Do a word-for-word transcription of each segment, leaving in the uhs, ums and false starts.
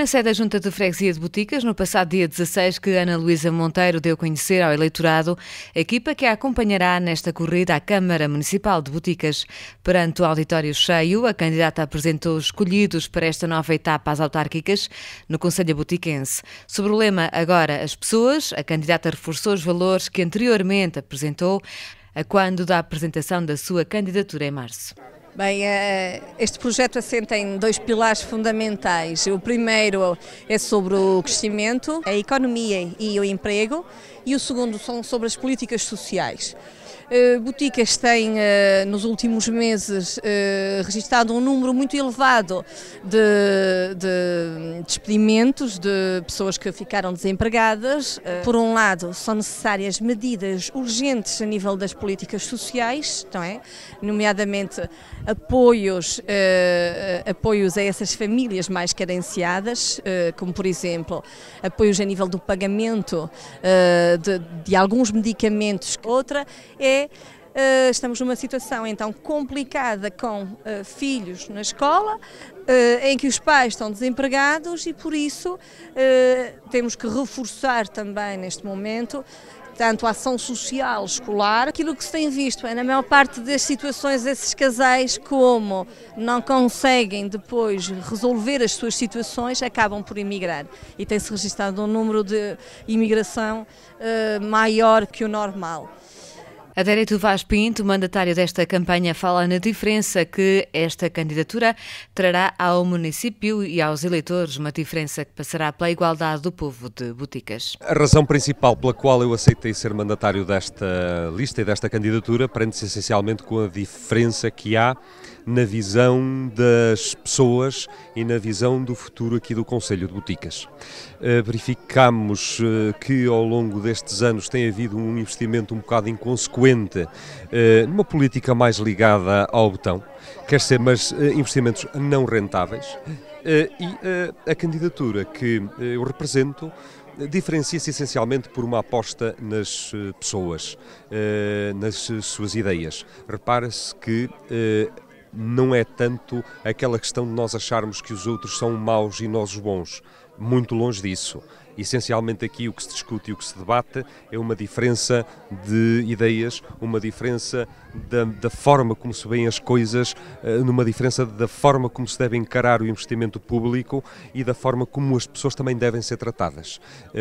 na sede da Junta de Freguesia de Boticas, no passado dia dezasseis, que Ana Luísa Monteiro deu a conhecer ao eleitorado a equipa que a acompanhará nesta corrida à Câmara Municipal de Boticas. Perante o auditório cheio, a candidata apresentou os escolhidos para esta nova etapa às autárquicas no concelho botiquense. Sobre o lema "Agora as pessoas", a candidata reforçou os valores que anteriormente apresentou a quando da apresentação da sua candidatura em março. Bem, este projeto assenta em dois pilares fundamentais. O primeiro é sobre o crescimento, a economia e o emprego, e o segundo são sobre as políticas sociais. Boticas tem, nos últimos meses, registrado um número muito elevado de, de despedimentos de pessoas que ficaram desempregadas. Por um lado, são necessárias medidas urgentes a nível das políticas sociais, não é? Nomeadamente apoios, apoios a essas famílias mais carenciadas, como por exemplo, apoios a nível do pagamento de, de alguns medicamentos. Outra é Uh, estamos numa situação então complicada com uh, filhos na escola, uh, em que os pais estão desempregados e por isso uh, temos que reforçar também neste momento tanto a ação social escolar. Aquilo que se tem visto é, na maior parte das situações, esses casais, como não conseguem depois resolver as suas situações, acabam por emigrar. E tem-se registrado um número de imigração uh, maior que o normal. Adérito Vaz Pinto, mandatário desta campanha, fala na diferença que esta candidatura trará ao município e aos eleitores, uma diferença que passará pela igualdade do povo de Boticas. A razão principal pela qual eu aceitei ser mandatário desta lista e desta candidatura prende-se essencialmente com a diferença que há na visão das pessoas e na visão do futuro aqui do concelho de Boticas. Uh, verificamos uh, que ao longo destes anos tem havido um investimento um bocado inconsequente uh, numa política mais ligada ao botão, quer ser, mas uh, investimentos não rentáveis, uh, e uh, a candidatura que uh, eu represento diferencia-se essencialmente por uma aposta nas uh, pessoas, uh, nas uh, suas ideias. Repara-se que uh, não é tanto aquela questão de nós acharmos que os outros são maus e nós os bons. Muito longe disso. Essencialmente aqui o que se discute e o que se debate é uma diferença de ideias, uma diferença da, da forma como se veem as coisas, numa diferença da forma como se deve encarar o investimento público e da forma como as pessoas também devem ser tratadas.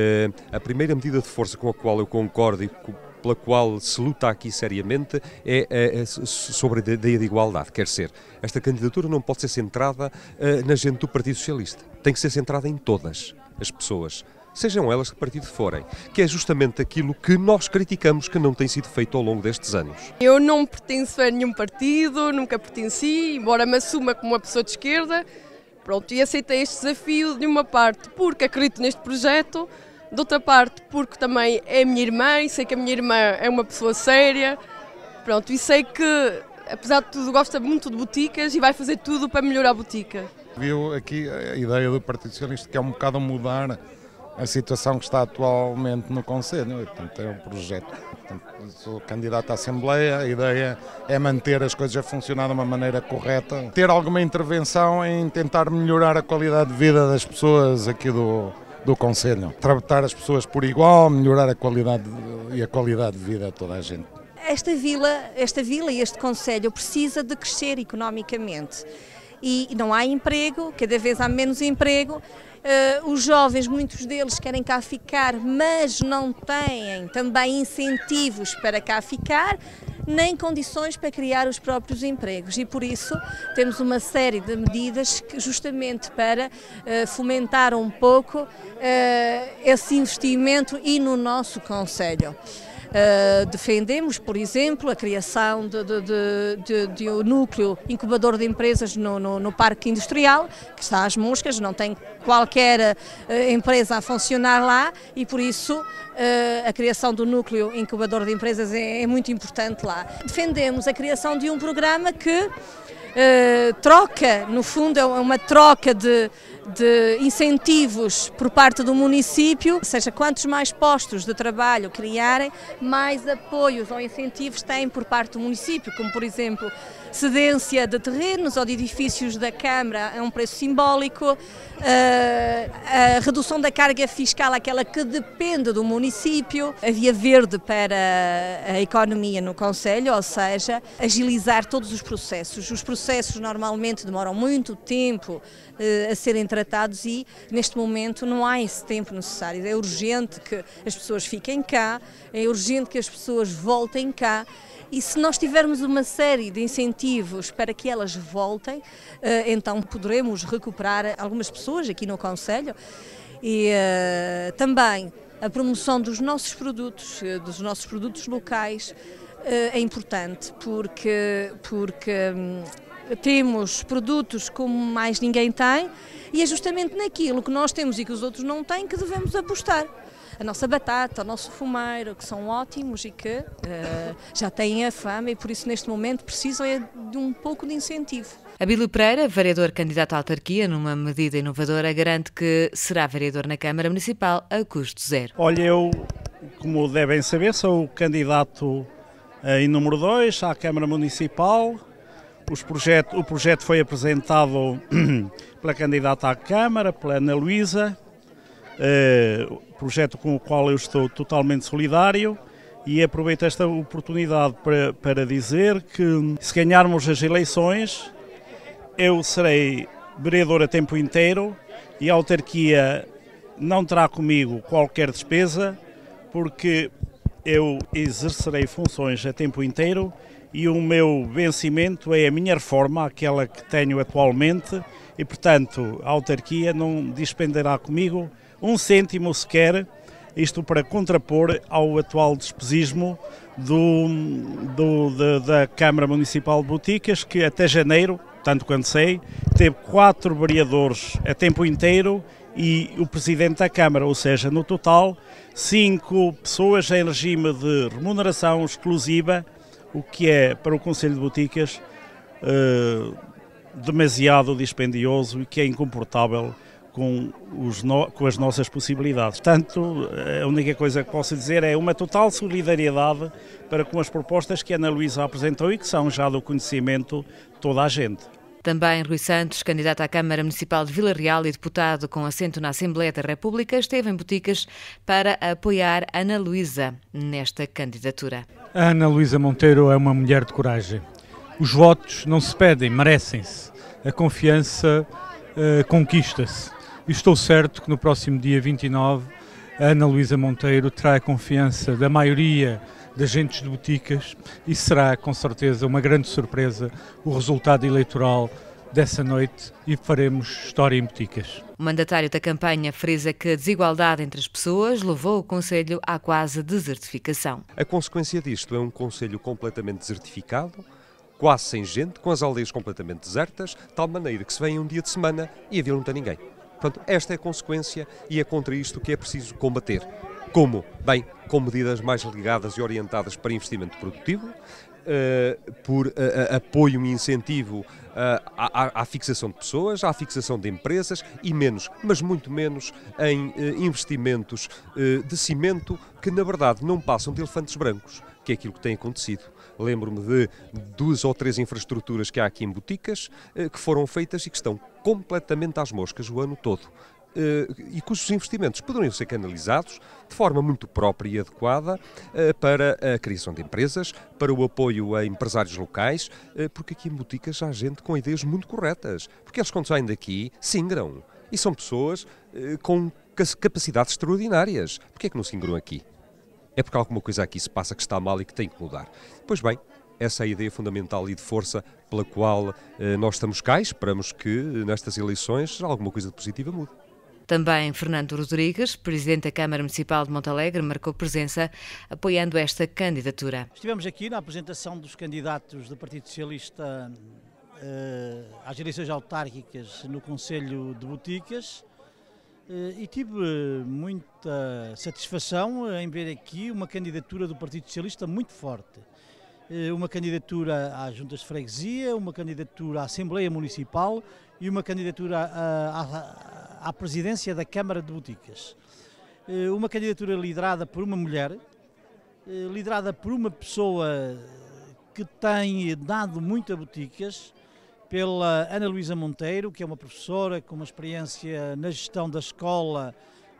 A primeira medida de força com a qual eu concordo e pela qual se luta aqui seriamente é, é, é sobre a ideia de igualdade. Quer ser, esta candidatura não pode ser centrada uh, na gente do Partido Socialista, tem que ser centrada em todas as pessoas, sejam elas de que partido forem, que é justamente aquilo que nós criticamos que não tem sido feito ao longo destes anos. Eu não pertenço a nenhum partido, nunca pertenci, embora me assuma como uma pessoa de esquerda, pronto, e aceitei este desafio de uma parte porque acredito neste projeto, de outra parte porque também é a minha irmã e sei que a minha irmã é uma pessoa séria, pronto, e sei que apesar de tudo gosta muito de Boticas e vai fazer tudo para melhorar a Botica. Viu aqui a ideia do Partido Socialista que é um bocado mudar a situação que está atualmente no Conselho, portanto é um projeto, portanto, sou candidato à Assembleia, a ideia é manter as coisas a funcionar de uma maneira correta, ter alguma intervenção em tentar melhorar a qualidade de vida das pessoas aqui do do Conselho, tratar as pessoas por igual, melhorar a qualidade e a qualidade de vida a toda a gente. Esta vila, esta vila e este concelho precisa de crescer economicamente e não há emprego, cada vez há menos emprego. Uh, os jovens, muitos deles querem cá ficar, mas não têm também incentivos para cá ficar, nem condições para criar os próprios empregos e por isso temos uma série de medidas que, justamente para uh, fomentar um pouco uh, esse investimento e no nosso concelho. Uh, defendemos, por exemplo, a criação de, de, de, de, de um núcleo incubador de empresas no, no, no Parque Industrial, que está às moscas, não tem qualquer uh, empresa a funcionar lá e por isso uh, a criação do núcleo incubador de empresas é, é muito importante lá. Defendemos a criação de um programa que Uh, troca, no fundo é uma troca de, de incentivos por parte do município, ou seja, quantos mais postos de trabalho criarem, mais apoios ou incentivos têm por parte do município, como por exemplo cedência de terrenos ou de edifícios da Câmara a um preço simbólico, a redução da carga fiscal, aquela que depende do município, a via verde para a economia no concelho, ou seja, agilizar todos os processos. Os processos normalmente demoram muito tempo a serem tratados e neste momento não há esse tempo necessário. É urgente que as pessoas fiquem cá, é urgente que as pessoas voltem cá. E se nós tivermos uma série de incentivos para que elas voltem, então poderemos recuperar algumas pessoas aqui no concelho e uh, também a promoção dos nossos produtos, dos nossos produtos locais uh, é importante porque, porque um, temos produtos como mais ninguém tem e é justamente naquilo que nós temos e que os outros não têm que devemos apostar. A nossa batata, o nosso fumeiro, que são ótimos e que uh, já têm a fama e por isso neste momento precisam é de um pouco de incentivo. Abílio Pereira, vereador candidato à autarquia, numa medida inovadora, garante que será vereador na Câmara Municipal a custo zero. Olha, eu, como devem saber, sou o candidato em número dois à Câmara Municipal. Os projeto, o projeto foi apresentado pela candidata à Câmara, pela Ana Luísa. Uh, projeto com o qual eu estou totalmente solidário e aproveito esta oportunidade para, para dizer que se ganharmos as eleições eu serei vereador a tempo inteiro e a autarquia não terá comigo qualquer despesa porque eu exercerei funções a tempo inteiro e o meu vencimento é a minha reforma, aquela que tenho atualmente e portanto a autarquia não dispenderá comigo um cêntimo sequer, isto para contrapor ao atual despesismo do, do, da, da Câmara Municipal de Boticas, que até janeiro, tanto quanto sei, teve quatro vereadores a tempo inteiro e o Presidente da Câmara, ou seja, no total, cinco pessoas em regime de remuneração exclusiva, o que é, para o Concelho de Boticas, eh, demasiado dispendioso e que é incomportável Com, os no, com as nossas possibilidades. Portanto, a única coisa que posso dizer é uma total solidariedade para com as propostas que a Ana Luísa apresentou e que são já do conhecimento de toda a gente. Também Rui Santos, candidato à Câmara Municipal de Vila Real e deputado com assento na Assembleia da República, esteve em Boticas para apoiar Ana Luísa nesta candidatura. A Ana Luísa Monteiro é uma mulher de coragem. Os votos não se pedem, merecem-se. A confiança uh, conquista-se. E estou certo que no próximo dia vinte e nove a Ana Luísa Monteiro terá a confiança da maioria das agentes de Boticas e será com certeza uma grande surpresa o resultado eleitoral dessa noite e faremos história em Boticas. O mandatário da campanha frisa que a desigualdade entre as pessoas levou o concelho à quase desertificação. A consequência disto é um concelho completamente desertificado, quase sem gente, com as aldeias completamente desertas, de tal maneira que se vem um dia de semana e a vila não tem ninguém. Portanto, esta é a consequência e é contra isto que é preciso combater. Como? Bem, com medidas mais ligadas e orientadas para investimento produtivo, uh, por uh, uh, apoio e incentivo uh, à, à fixação de pessoas, à fixação de empresas e menos, mas muito menos, em uh, investimentos uh, de cimento que, na verdade, não passam de elefantes brancos, que é aquilo que tem acontecido. Lembro-me de duas ou três infraestruturas que há aqui em Boticas que foram feitas e que estão completamente às moscas o ano todo e cujos investimentos poderiam ser canalizados de forma muito própria e adequada para a criação de empresas, para o apoio a empresários locais, porque aqui em Boticas há gente com ideias muito corretas, porque eles quando saem daqui se ingram e são pessoas com capacidades extraordinárias. Porquê é que não se ingram aqui? É porque alguma coisa aqui se passa que está mal e que tem que mudar. Pois bem, essa é a ideia fundamental e de força pela qual eh, nós estamos cá e esperamos que nestas eleições alguma coisa de positiva mude. Também Fernando Rodrigues, presidente da Câmara Municipal de Montalegre, marcou presença apoiando esta candidatura. Estivemos aqui na apresentação dos candidatos do Partido Socialista eh, às eleições autárquicas no Concelho de Boticas. E tive muita satisfação em ver aqui uma candidatura do Partido Socialista muito forte. Uma candidatura às juntas de freguesia, uma candidatura à Assembleia Municipal e uma candidatura à, à, à presidência da Câmara de Boticas. Uma candidatura liderada por uma mulher, liderada por uma pessoa que tem dado muito a Boticas, pela Ana Luísa Monteiro, que é uma professora com uma experiência na gestão da escola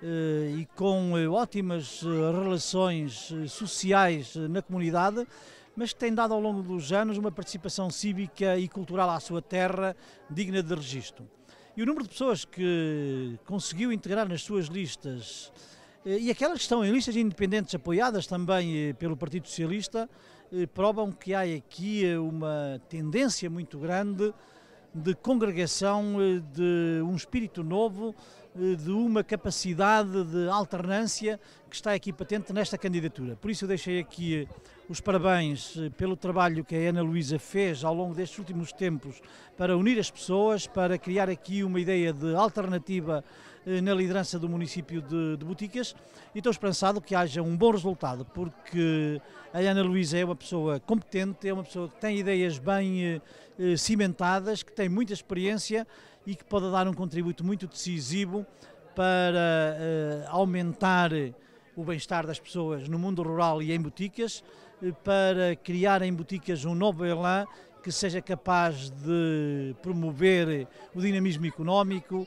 e com ótimas relações sociais na comunidade, mas que tem dado ao longo dos anos uma participação cívica e cultural à sua terra digna de registro. E o número de pessoas que conseguiu integrar nas suas listas e aquelas que estão em listas independentes apoiadas também pelo Partido Socialista provam que há aqui uma tendência muito grande de congregação, de um espírito novo, de uma capacidade de alternância que está aqui patente nesta candidatura. Por isso eu deixei aqui os parabéns pelo trabalho que a Ana Luísa fez ao longo destes últimos tempos para unir as pessoas, para criar aqui uma ideia de alternativa na liderança do município de, de Boticas, e estou esperançado que haja um bom resultado, porque a Ana Luísa é uma pessoa competente, é uma pessoa que tem ideias bem eh, cimentadas, que tem muita experiência e que pode dar um contributo muito decisivo para eh, aumentar o bem-estar das pessoas no mundo rural e em Boticas, eh, para criar em Boticas um novo elan que seja capaz de promover o dinamismo económico,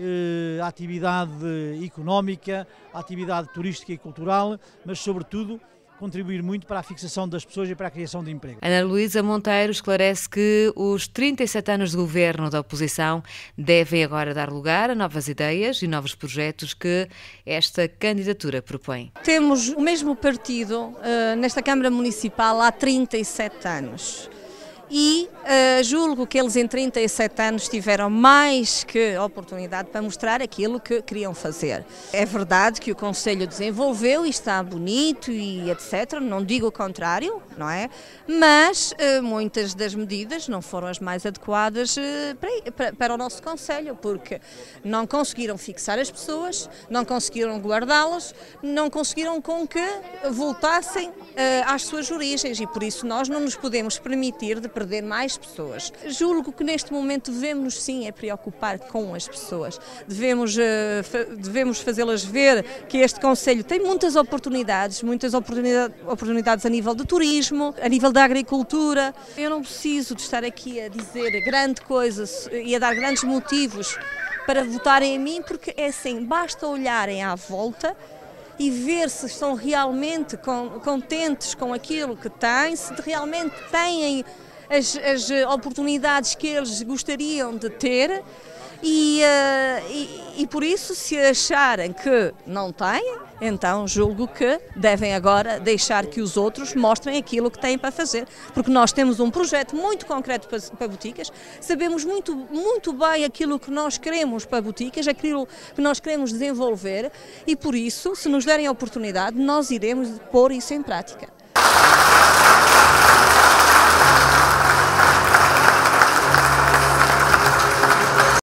a atividade económica, a atividade turística e cultural, mas sobretudo contribuir muito para a fixação das pessoas e para a criação de emprego. Ana Luísa Monteiro esclarece que os trinta e sete anos de governo da oposição devem agora dar lugar a novas ideias e novos projetos que esta candidatura propõe. Temos o mesmo partido uh, nesta Câmara Municipal há trinta e sete anos. E uh, julgo que eles em trinta e sete anos tiveram mais que oportunidade para mostrar aquilo que queriam fazer. É verdade que o Conselho desenvolveu e está bonito e etcétera, não digo o contrário, não é? Mas uh, muitas das medidas não foram as mais adequadas uh, para, para, para o nosso Conselho, porque não conseguiram fixar as pessoas, não conseguiram guardá-las, não conseguiram com que voltassem uh, às suas origens, e por isso nós não nos podemos permitir de perder mais pessoas. Julgo que neste momento devemos sim é preocupar com as pessoas, devemos, uh, fa devemos fazê-las ver que este Conselho tem muitas oportunidades, muitas oportunidade, oportunidades a nível de turismo, a nível da agricultura. Eu não preciso de estar aqui a dizer grande coisa e a dar grandes motivos para votarem em mim, porque é assim, basta olharem à volta e ver se estão realmente contentes com aquilo que têm, se realmente têm As, as oportunidades que eles gostariam de ter e, uh, e, e por isso, se acharem que não têm, então julgo que devem agora deixar que os outros mostrem aquilo que têm para fazer, porque nós temos um projeto muito concreto para, para Boticas, sabemos muito, muito bem aquilo que nós queremos para Boticas, aquilo que nós queremos desenvolver, e por isso, se nos derem a oportunidade, nós iremos pôr isso em prática.